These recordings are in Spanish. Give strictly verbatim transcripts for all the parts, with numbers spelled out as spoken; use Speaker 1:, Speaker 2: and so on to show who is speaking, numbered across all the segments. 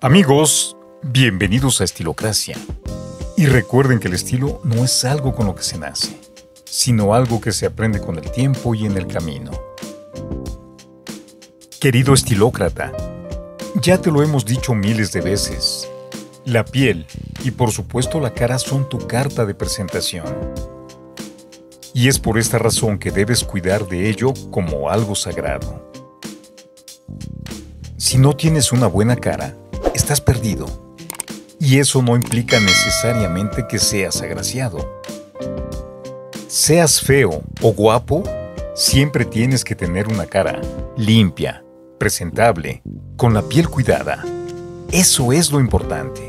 Speaker 1: Amigos, bienvenidos a Estilocracia. Y recuerden que el estilo no es algo con lo que se nace, sino algo que se aprende con el tiempo y en el camino. Querido estilócrata, ya te lo hemos dicho miles de veces. La piel y por supuesto la cara son tu carta de presentación. Y es por esta razón que debes cuidar de ello como algo sagrado. Si no tienes una buena cara, estás perdido. Y eso no implica necesariamente que seas agraciado. Seas feo o guapo, siempre tienes que tener una cara limpia, presentable, con la piel cuidada. Eso es lo importante.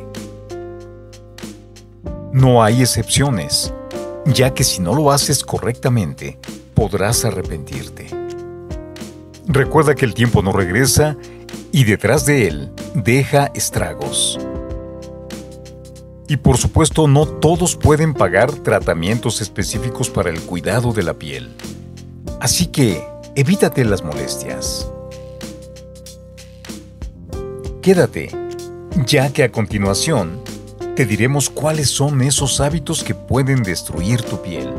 Speaker 1: No hay excepciones, ya que si no lo haces correctamente, podrás arrepentirte. Recuerda que el tiempo no regresa y detrás de él deja estragos. Y por supuesto, no todos pueden pagar tratamientos específicos para el cuidado de la piel. Así que, evítate las molestias. Quédate, ya que a continuación te diremos cuáles son esos hábitos que pueden destruir tu piel.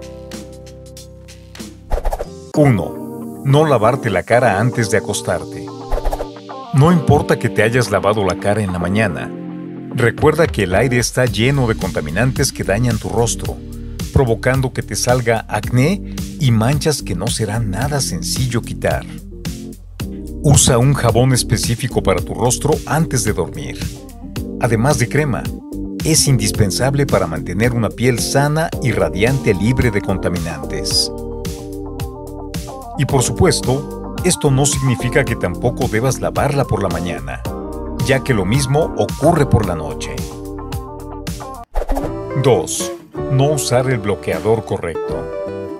Speaker 1: uno. No lavarte la cara antes de acostarte. No importa que te hayas lavado la cara en la mañana. Recuerda que el aire está lleno de contaminantes que dañan tu rostro, provocando que te salga acné y manchas que no será nada sencillo quitar. Usa un jabón específico para tu rostro antes de dormir. Además de crema, es indispensable para mantener una piel sana y radiante libre de contaminantes. Y por supuesto, esto no significa que tampoco debas lavarla por la mañana, ya que lo mismo ocurre por la noche. dos. No usar el bloqueador correcto.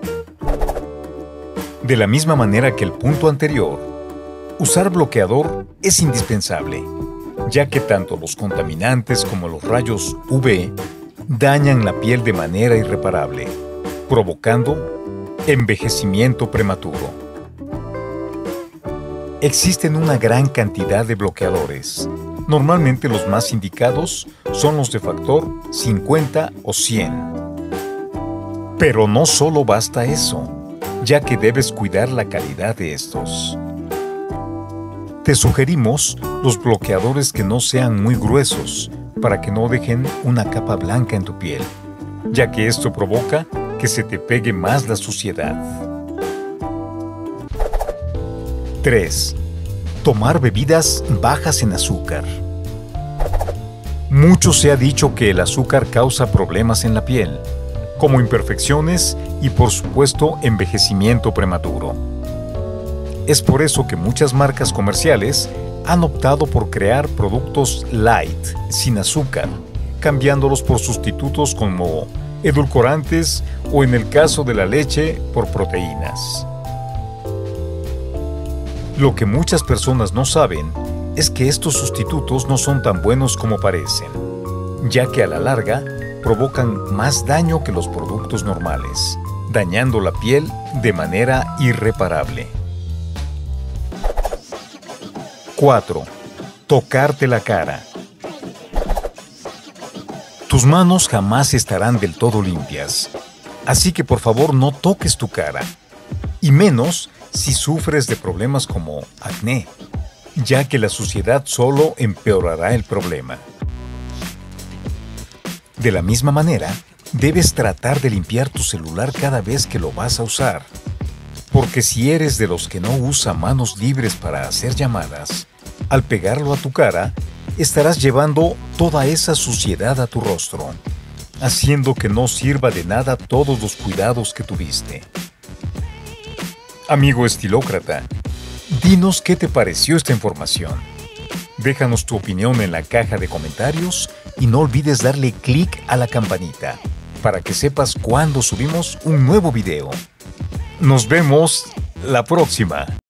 Speaker 1: De la misma manera que el punto anterior, usar bloqueador es indispensable, ya que tanto los contaminantes como los rayos U V dañan la piel de manera irreparable, provocando envejecimiento prematuro. Existen una gran cantidad de bloqueadores. Normalmente los más indicados son los de factor cincuenta o cien. Pero no solo basta eso, ya que debes cuidar la calidad de estos. Te sugerimos los bloqueadores que no sean muy gruesos para que no dejen una capa blanca en tu piel, ya que esto provoca que se te pegue más la suciedad. tres. Tomar bebidas bajas en azúcar. Mucho se ha dicho que el azúcar causa problemas en la piel, como imperfecciones y por supuesto envejecimiento prematuro. Es por eso que muchas marcas comerciales han optado por crear productos light, sin azúcar, cambiándolos por sustitutos como edulcorantes o, en el caso de la leche, por proteínas. Lo que muchas personas no saben es que estos sustitutos no son tan buenos como parecen, ya que a la larga provocan más daño que los productos normales, dañando la piel de manera irreparable. cuatro. Tocarte la cara. Tus manos jamás estarán del todo limpias, así que por favor no toques tu cara, y menos si sufres de problemas como acné, ya que la suciedad solo empeorará el problema. De la misma manera, debes tratar de limpiar tu celular cada vez que lo vas a usar, porque si eres de los que no usa manos libres para hacer llamadas, al pegarlo a tu cara, estarás llevando toda esa suciedad a tu rostro, haciendo que no sirva de nada todos los cuidados que tuviste. Amigo estilócrata, dinos qué te pareció esta información. Déjanos tu opinión en la caja de comentarios y no olvides darle clic a la campanita para que sepas cuando subimos un nuevo video. Nos vemos la próxima.